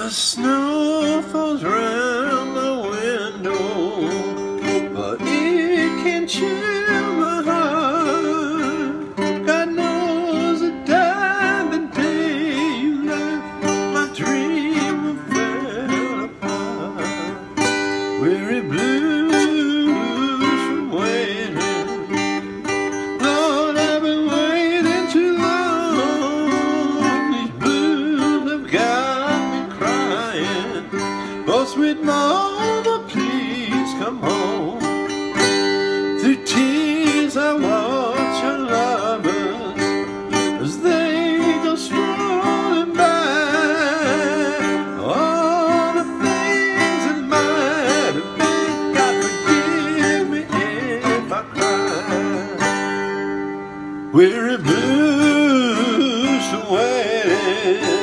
The snow falls round my window, but it can't chill my heart. God knows the time the day you left, my dream fell apart. Weary blues from waiting. Lord, I've been waiting too long. These blues have got me crying. Oh, sweet mama, please come home. Through tears I watch your lovers as they go strolling by. All the things that might have been, God forgive me if I cry. Weary blues from waiting.